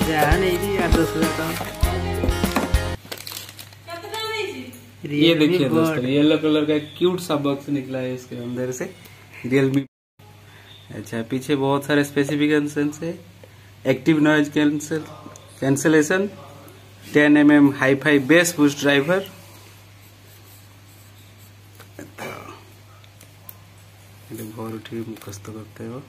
जहाँ नहीं भी 8-10 ये देखिए दोस्तों, येलो कलर का क्यूट सा बॉक्स निकला है इसके अंदर से, रियलमी। अच्छा, पीछे बहुत सारे स्पेसिफिकेशन है। Active noise cancellation, 10 mm hi-fi bass boost driver. घर उठी मुखस्त करते हो।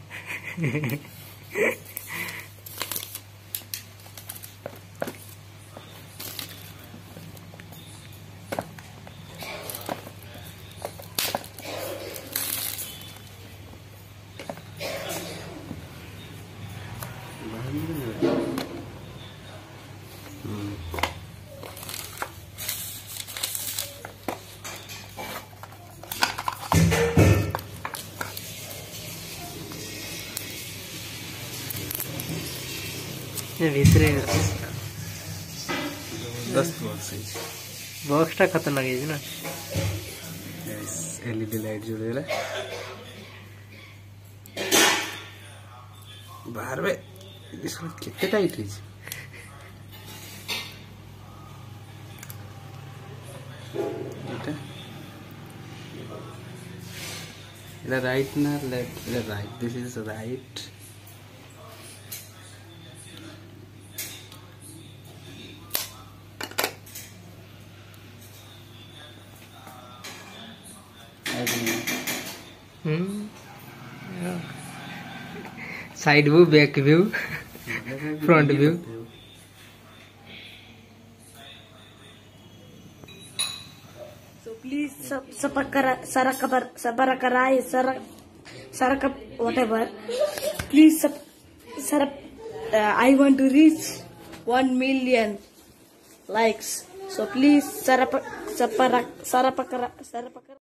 ଭିତରେ बॉक्स टा खतरनाक है ना। एलईडी लाइट जोड़ेला बाहर में इसको कितने टाइट है। इधर राइट ना लेफ्ट, इधर right, this is right. Side view, back view, front view. So please whatever. Please I want to reach 1 million likes. So please